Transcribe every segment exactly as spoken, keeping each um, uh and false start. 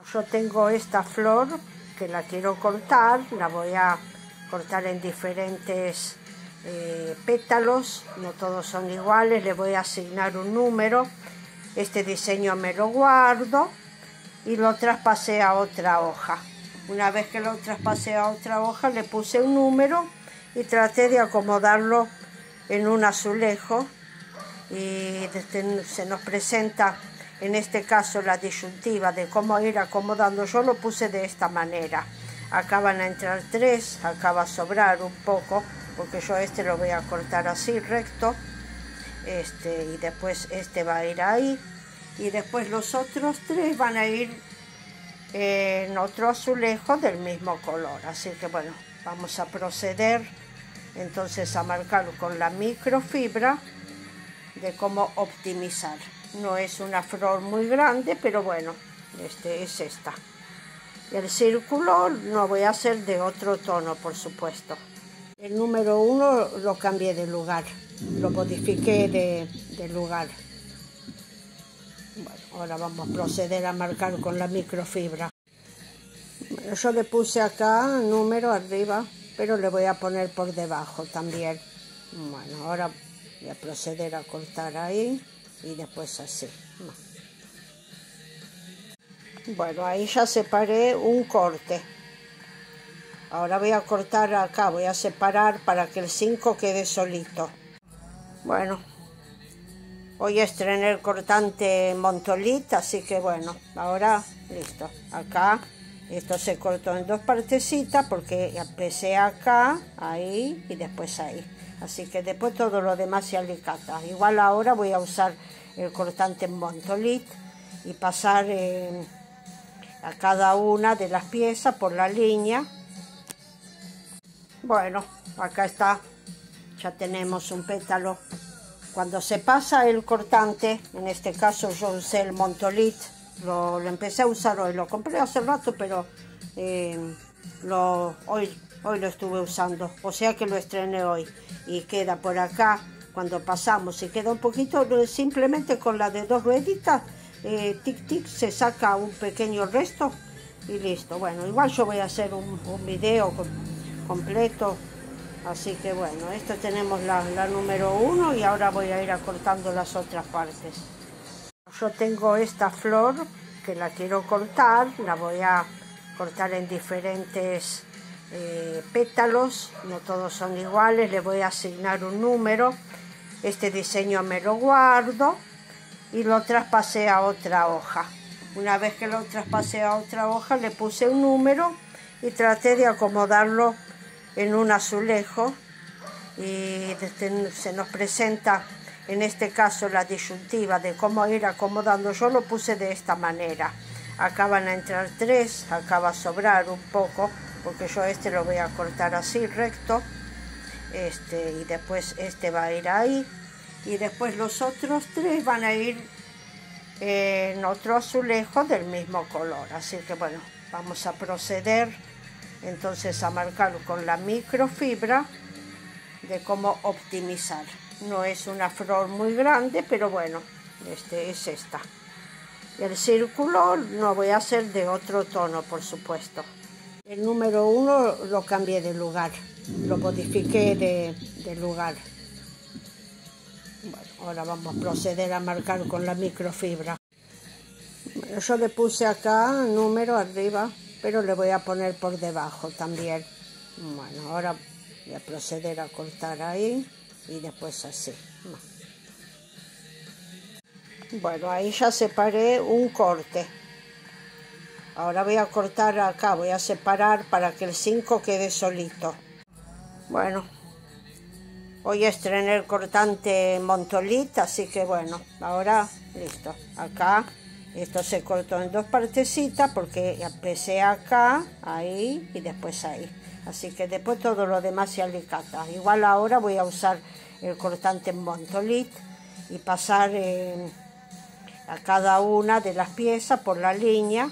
Yo tengo esta flor que la quiero cortar, la voy a cortar en diferentes eh, pétalos, no todos son iguales, le voy a asignar un número. Este diseño me lo guardo y lo traspasé a otra hoja. Una vez que lo traspasé a otra hoja le puse un número y traté de acomodarlo en un azulejo, y desde, se nos presenta en este caso la disyuntiva de cómo ir acomodando. Yo lo puse de esta manera: acá van a entrar tres, acá va a sobrar un poco porque yo este lo voy a cortar así recto, este, y después este va a ir ahí, y después los otros tres van a ir en otro azulejo del mismo color. Así que bueno, vamos a proceder entonces a marcar con la microfibra de cómo optimizar. No es una flor muy grande, pero bueno, este es esta. El círculo no voy a hacer de otro tono, por supuesto. El número uno lo cambié de lugar, lo modifiqué de, de lugar. Bueno, ahora vamos a proceder a marcar con la microfibra. Bueno, yo le puse acá número arriba, pero le voy a poner por debajo también. Bueno, ahora voy a proceder a cortar ahí y después así. Bueno, ahí ya separé un corte. Ahora voy a cortar acá, voy a separar para que el cinco quede solito. Bueno, hoy estrené el cortante Montolit, así que bueno, ahora listo. Acá esto se cortó en dos partecitas porque empecé acá, ahí y después ahí. Así que después todo lo demás se alicata. Igual ahora voy a usar el cortante Montolit y pasar eh, a cada una de las piezas por la línea. Bueno, acá está, ya tenemos un pétalo. Cuando se pasa el cortante, en este caso yo usé el Montolit, lo, lo empecé a usar hoy, lo compré hace rato, pero eh, lo, hoy, hoy lo estuve usando, o sea que lo estrené hoy. Y queda por acá, cuando pasamos, y queda un poquito, simplemente con la de dos rueditas, eh, tic tic, se saca un pequeño resto y listo. Bueno, igual yo voy a hacer un, un video con, completo, así que bueno, esto tenemos la, la número uno y ahora voy a ir acortando las otras partes. Yo tengo esta flor que la quiero cortar, la voy a cortar en diferentes eh, pétalos, no todos son iguales, le voy a asignar un número. Este diseño me lo guardo y lo traspasé a otra hoja. Una vez que lo traspasé a otra hoja le puse un número y traté de acomodarlo en un azulejo, y desde, se nos presenta en este caso la disyuntiva de cómo ir acomodando. Yo lo puse de esta manera: acá van a entrar tres, acá va a sobrar un poco porque yo este lo voy a cortar así recto, este, y después este va a ir ahí, y después los otros tres van a ir en otro azulejo del mismo color. Así que bueno, vamos a proceder entonces a marcar con la microfibra de cómo optimizar. No es una flor muy grande, pero bueno, este es esta. El círculo no voy a hacer de otro tono, por supuesto. El número uno lo cambié de lugar, lo modifiqué de, de lugar. Bueno, ahora vamos a proceder a marcar con la microfibra. Bueno, yo le puse acá número arriba, pero le voy a poner por debajo también. Bueno, ahora voy a proceder a cortar ahí y después así. Bueno, ahí ya separé un corte. Ahora voy a cortar acá, voy a separar para que el cinco quede solito. Bueno, hoy estrené el cortante Montolit, así que bueno, ahora listo. Acá esto se cortó en dos partecitas porque empecé acá, ahí y después ahí. Así que después todo lo demás se alicata. Igual ahora voy a usar el cortante Montolit y pasar eh, a cada una de las piezas por la línea.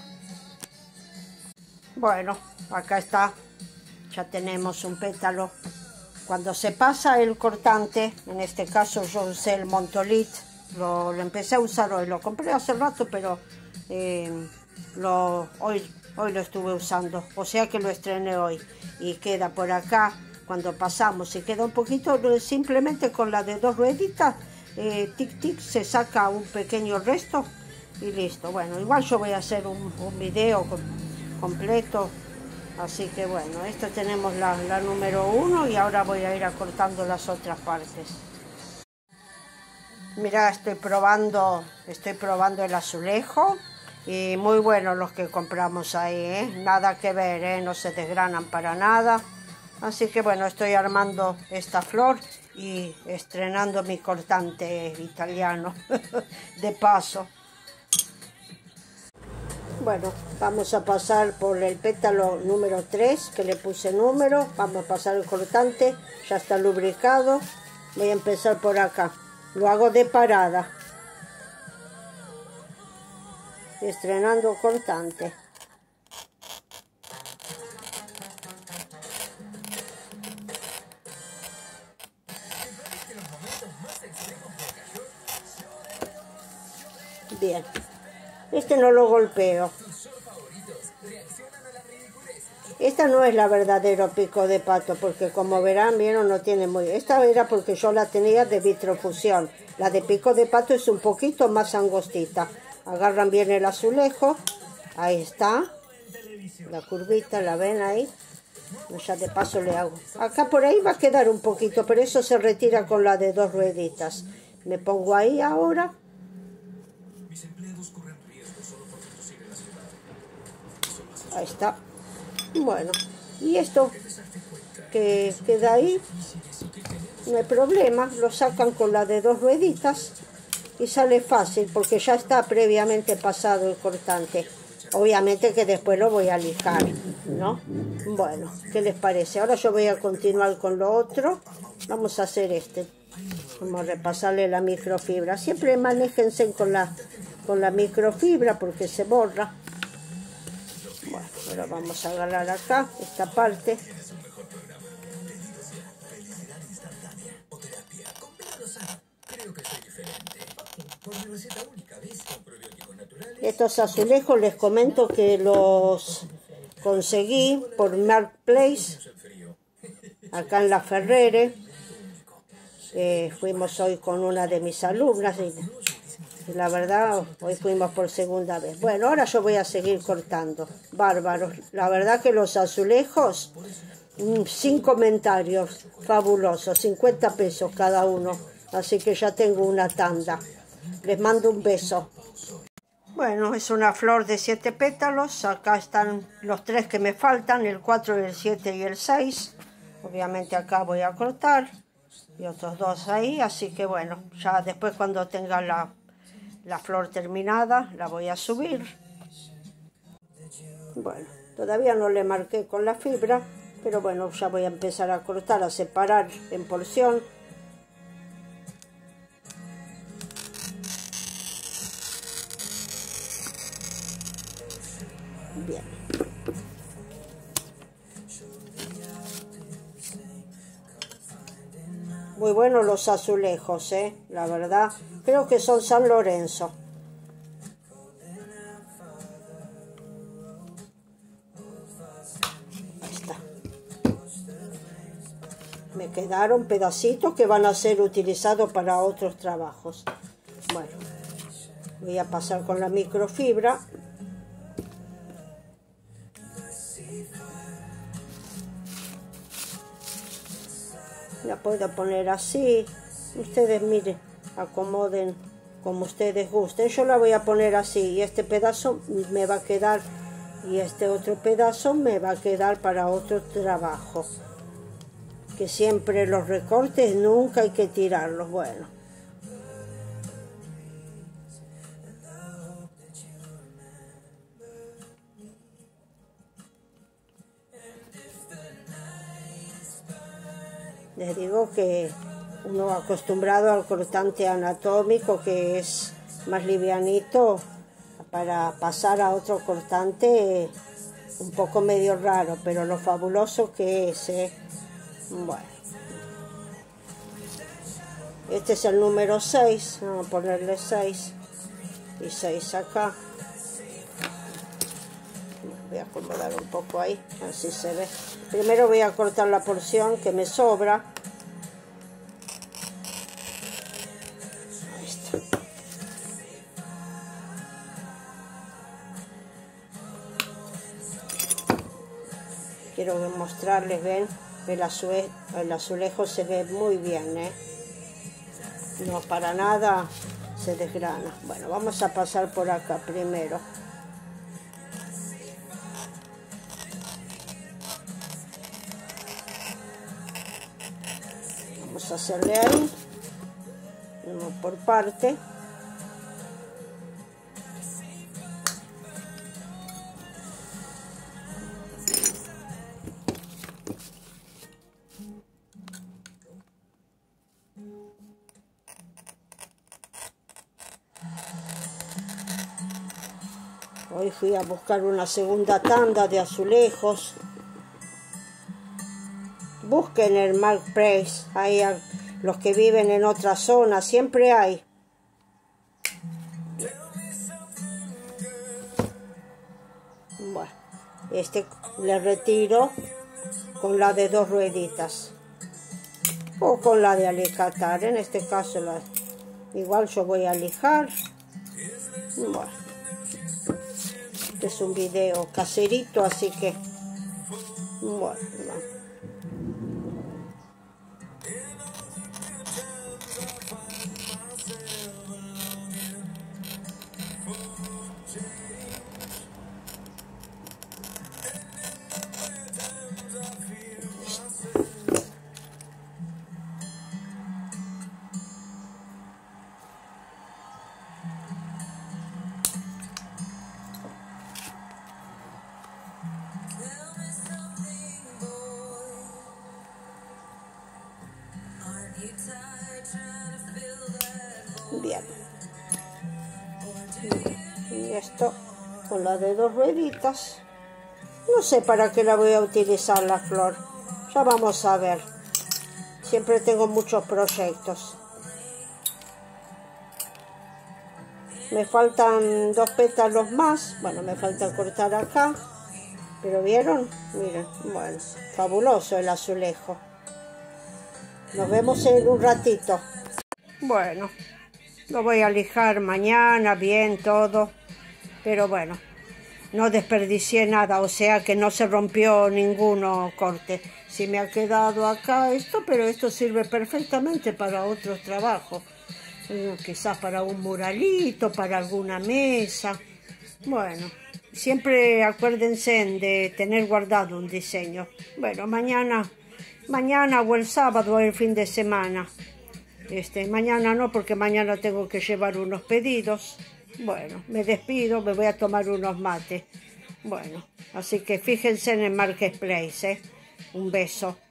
Bueno, acá está, ya tenemos un pétalo. Cuando se pasa el cortante, en este caso yo usé el Montolit, lo, lo empecé a usar hoy, lo compré hace rato, pero eh, lo, hoy, hoy lo estuve usando, o sea que lo estrené hoy. Y queda por acá, cuando pasamos, y queda un poquito, simplemente con la de dos rueditas, eh, tic tic, se saca un pequeño resto y listo. Bueno, igual yo voy a hacer un, un video con, completo. Así que bueno, esta tenemos la, la número uno y ahora voy a ir acortando las otras partes. Mira, estoy probando, estoy probando el azulejo y muy buenos los que compramos ahí, ¿eh? Nada que ver, ¿eh? No se desgranan para nada. Así que bueno, estoy armando esta flor y estrenando mi cortante italiano de paso. Bueno, vamos a pasar por el pétalo número tres, que le puse número. Vamos a pasar el cortante, ya está lubricado. Voy a empezar por acá. Lo hago de parada. Estrenando cortante. Bien. Este no lo golpeo. Esta no es la verdadero pico de pato, porque como verán, vieron, no tiene muy... Esta era porque yo la tenía de vitrofusión. La de pico de pato es un poquito más angostita. Agarran bien el azulejo. Ahí está. La curvita, ¿la ven ahí? Ya de paso le hago. Acá por ahí va a quedar un poquito, pero eso se retira con la de dos rueditas. Me pongo ahí ahora. Ahí está. Bueno, y esto que queda ahí, no hay problema, lo sacan con la de dos rueditas y sale fácil porque ya está previamente pasado el cortante. Obviamente que después lo voy a lijar, ¿no? Bueno, ¿qué les parece? Ahora yo voy a continuar con lo otro. Vamos a hacer este. Vamos a repasarle la microfibra. Siempre manéjense con la, con la microfibra porque se borra. Bueno, ahora vamos a agarrar acá, esta parte. Estos azulejos les comento que los conseguí por Marketplace, acá en La Ferrere. Eh, fuimos hoy con una de mis alumnas y... La verdad, hoy fuimos por segunda vez. Bueno, ahora yo voy a seguir cortando. Bárbaros. La verdad que los azulejos, sin comentarios, fabulosos. cincuenta pesos cada uno. Así que ya tengo una tanda. Les mando un beso. Bueno, es una flor de siete pétalos. Acá están los tres que me faltan, el cuatro, el siete y el seis. Obviamente acá voy a cortar. Y otros dos ahí. Así que bueno, ya después cuando tenga la... La flor terminada, la voy a subir. Bueno, todavía no le marqué con la fibra, pero bueno, ya voy a empezar a cortar, a separar en porción. Bien. Muy buenos los azulejos, ¿eh? La verdad, creo que son San Lorenzo. Ahí está. Me quedaron pedacitos que van a ser utilizados para otros trabajos. Bueno, voy a pasar con la microfibra. La puedo poner así. Ustedes miren, acomoden como ustedes gusten. Yo la voy a poner así y este pedazo me va a quedar y este otro pedazo me va a quedar para otro trabajo. Que siempre los recortes nunca hay que tirarlos. Bueno. Les digo que uno acostumbrado al cortante anatómico, que es más livianito, para pasar a otro cortante un poco medio raro, pero lo fabuloso que es, ¿eh? Bueno. Este es el número seis, vamos a ponerle seis y seis acá. Voy a acomodar un poco ahí, así se ve. Primero voy a cortar la porción que me sobra. Ahí está. Quiero mostrarles, ven, el, azule, el azulejo se ve muy bien, ¿eh? No, para nada se desgrana. Bueno, vamos a pasar por acá primero. Vamos a hacerle ahí, uno por parte. Hoy fui a buscar una segunda tanda de azulejos. Busquen el Marketplace, hay a los que viven en otra zona, siempre hay. Bueno, este le retiro con la de dos rueditas o con la de alicatar. En este caso, la, igual yo voy a lijar. Bueno, este es un video caserito, así que bueno, no. Bien, y esto con la de dos rueditas, no sé para qué la voy a utilizar la flor, ya vamos a ver, siempre tengo muchos proyectos. Me faltan dos pétalos más, bueno, me falta cortar acá, pero vieron, miren, bueno, fabuloso el azulejo. Nos vemos en un ratito. Bueno, lo voy a lijar mañana, bien, todo. Pero bueno, no desperdicié nada, o sea que no se rompió ninguno corte. Sí me ha quedado acá esto, pero esto sirve perfectamente para otros trabajos. Eh, quizás para un muralito, para alguna mesa. Bueno, siempre acuérdense de tener guardado un diseño. Bueno, mañana... Mañana o el sábado o el fin de semana. Este, mañana no, porque mañana tengo que llevar unos pedidos. Bueno, me despido, me voy a tomar unos mates. Bueno, así que fíjense en el Marketplace, ¿eh? Un beso.